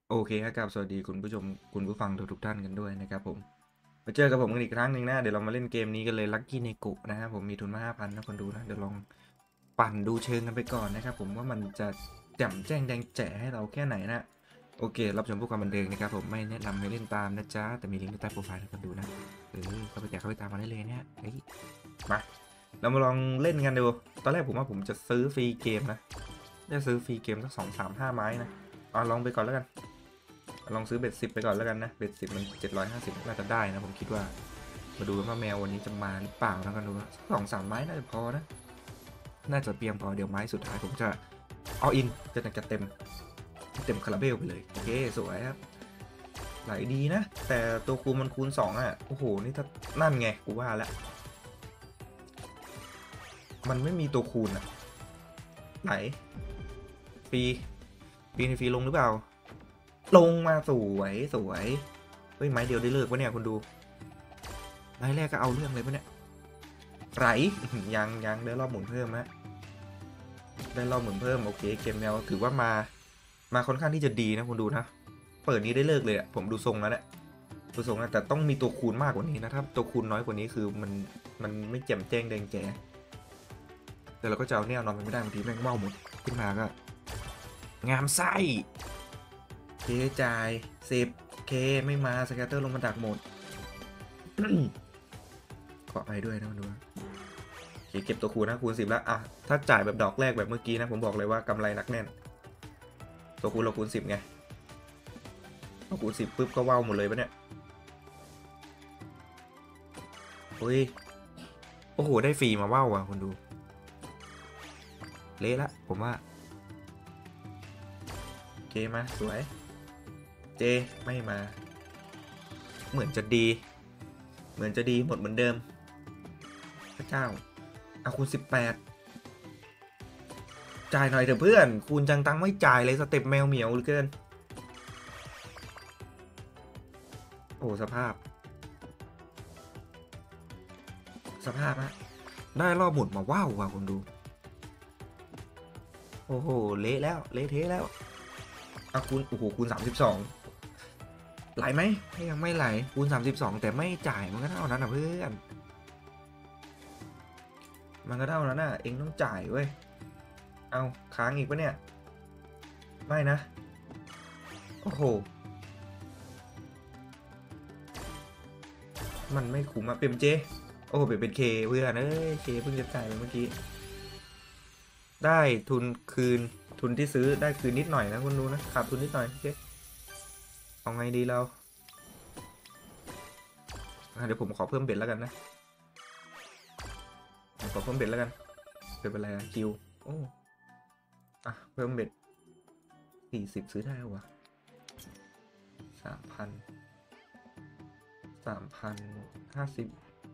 โอเคครับสวัสดีคุณผู้ชมคุณผู้ฟังทุกท่านกันด้วยนะครับผมมาเจอกับผมกันอีกครั้งหนึ่งนะเดี๋ยวเรามาเล่นเกมนี้กันเลยลัคกี้เนกุนะครับผมมีทุนมา5,000นะคนดูนะเดี๋ยวลองปั่นดูเชิงกันไปก่อนนะครับผมว่ามันจะแจ่มแจ้งแดงแจ๋ให้เราแค่ไหนนะโอเครับชมเพื่อความบันเทิงนะครับผมไม่แนะนำให้เล่นตามนะจ๊ะแต่มีลิงก์ใต้โปรไฟล์นะคนดูนะเข้าไปแจกเข้าไปตามมาได้เลยเนี่ยมาเรามาลองเล่นกันดูตอนแรกผมว่าผมจะซื้อฟรีเกมนะได้ซื้อฟรีเกมสัก2 3 5 ไม้นะลองไปก่อนแล้วกัน ลองซื้อเบ็ด10ไปก่อนแล้วกันนะเบ็ด10มัน750น่าจะได้นะผมคิดว่ามาดูว่าแมววันนี้จะมาหรือเปล่านะกันดู2 3 ไม้น่าจะพอนะน่าจะเพียงพอเดี๋ยวไม้สุดท้ายผมจะเอาอินจะเต็มคาราเบลไปเลยโอเคสวยครับไหลดีนะแต่ตัวคูณมันคูณ2อ่ะโอ้โหนี่ถ้านั่นไงกูว่าแล้วมันไม่มีตัวคูณอ่ะไหลฟรีในฟรีลงหรือเปล่าลงมาสวยเฮ้ยไม้เดียวได้เลิกวะเนี่ยคุณดูไม้แรกก็เอาเรื่องเลยปะเนี่ยไหลยังได้รอบหมุนเพิ่มฮะได้รอบหมุนเพิ่มโอเคเกมแนวถือว่ามาค่อนข้างที่จะดีนะคุณดูนะเปิดนี้ได้เลิกเลยอะผมดูทรงแล้วเนี่ยดูทรงแล้วแต่ต้องมีตัวคูณมากกว่านี้นะถ้าตัวคูณน้อยกว่านี้คือมันไม่แจ่มแจ้งแดงแจ๋แต่เราก็จะเอาแนวนอนไปไม่ได้บางทีแม่งเมาหมดขึ้นมาก็งามไส้เคจ่าย10Kไม่มาสแกตเตอร์ลงมาดักหมด ขอไปด้วยนะมันดูเก็บตัวคูณนะคูณ10แล้วถ้าจ่ายแบบดอกแรกแบบเมื่อกี้นะผมบอกเลยว่ากำไรนักแน่นตัวคูณเราคูณ10ไงเราคูณ10ปุ๊บก็ว้าวหมดเลยปะเนี่ยโอ้ยโอ้โหได้ฟรีมาว้าวอ่ะคุณดูเละละผมว่าเกมาสวยเจไม่มาเหมือนจะดีหมดเหมือนเดิมพระเจ้าคูณ18จ่ายหน่อยเถอะเพื่อนคูณจังตังไม่จ่ายเลยสเต็ปแมวเหมียวเหลือเกินโอ้สภาพฮะได้รอบหมุนมาว้าวว่ะคุณดูโอ้โหเละแล้วเละเทะแล้วคูณโอ้โหคูณ32ไหลไหมยังไม่ไหลคูณ32แต่ไม่จ่ายมันก็เท่านั้นนะเพื่อนมันก็เท่านั้นน่ะเองต้องจ่ายเว้ยเอาค้างอีกปะเนี่ยไม่นะโอ้โหมันไม่คุ้มอะเป็นเจโอ้โหเป็นเคเพื่อนเคเพิ่งจะจ่ายไปเมื่อกี้ได้ทุนคืนทุนที่ซื้อได้คืนนิดหน่อยนะคุณดูนะขาดทุนนิดหน่อยโอเคเอาไงดีเราเดี๋ยวผมขอเพิ่มเบ็ดแล้วกันนะขอเพิ่มเบ็ดแล้วกันเป็นไรคิวโอ้เพิ่มเบ็ด40ซื้อได้วะ3,000 50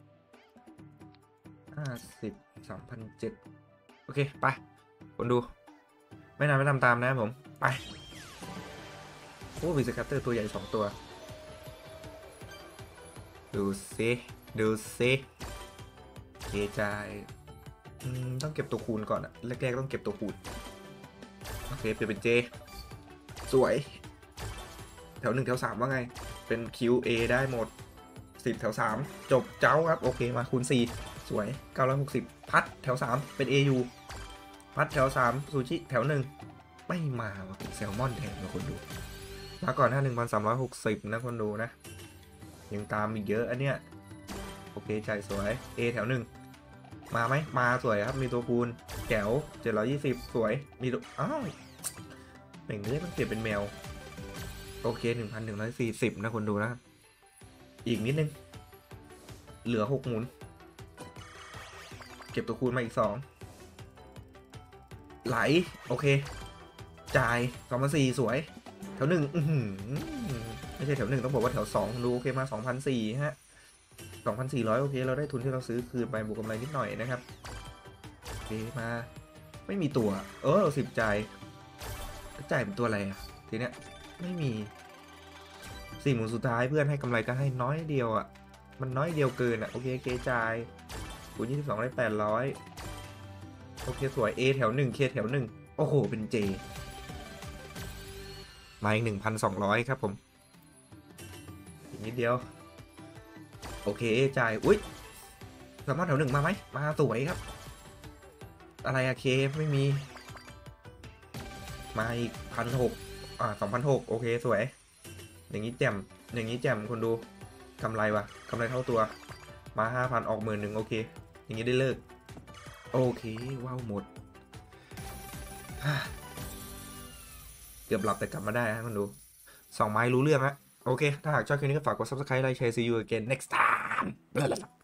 3,700โอเคไปคนดูไม่นานไม่ทำตามนะผมไปโอ้มีสแคตเตอร์ตัวใหญ่2ตัวดูซิเกจายต้องเก็บตัวคูณก่อนอะแรกๆต้องเก็บตัวคูณโอเคเปลี่ยนเป็นเจสวยแถว1แถว3ว่าไงเป็น QA ได้หมด10แถว3จบเจ้าครับโอเคมาคูณ4สวย960พัดแถว3เป็น AU พัดแถว3ซูชิแถว1ไม่มาว่ะเป็นแซลมอนแทนนะคนดูมาก่อนหน้า1,360นะคนดูนะยังตามอีกเยอะอันเนี้ยโอเคใจสวย A แถว1มาไหมมาสวยครับมีตัวคูณแถว720สวยมีตัวแบ่งเลือดต้องเปลี่ยนเป็นแมวโอเค1,140นะคนดูนะอีกนิดนึงเหลือ6หมุนเก็บตัวคูณมาอีก2ไหลโอเคจ่าย2,400สวยแถว1ไม่ใช่แถว1ต้องบอกว่าแถว2ดูโอเคมา2,400ฮะ2,400โอเคเราได้ทุนที่เราซื้อคืนไปบวกกำไรนิดหน่อยนะครับโอเคมาไม่มีตัวเรา10จ่ายเป็นตัวอะไรทีเนี้ยไม่มี4หมุนสุดท้ายเพื่อนให้กำไรก็ให้น้อยเดียวมันน้อยเดียวเกินโอเคเกจ่ายคูณ22ได้800โอเคสวย A แถว1 K แถว1โอ้โหเป็น J มาอีก1,200ครับผมอีกนิดเดียวโอเคจ่ายอุ้ยสามารถแถวหนึ่งมาไหมมาสวยครับอะไรอะเคไม่มีมาอีก1,6002,600โอเคสวยอย่างนี้แจ่มอย่างนี้แจ่มคนดูกำไรวะกำไรเท่าตัวมา5,000ออก10,000โอเคอย่างนี้ได้เลิกโอเคว้าวหมดเกือบหลับแต่กลับมาได้ฮะคนดู2 ไม้รู้เรื่องฮะโอเคถ้าหากชอบคลิปนี้ก็ฝากกด subscribe ไลค์แชร์ see you again next time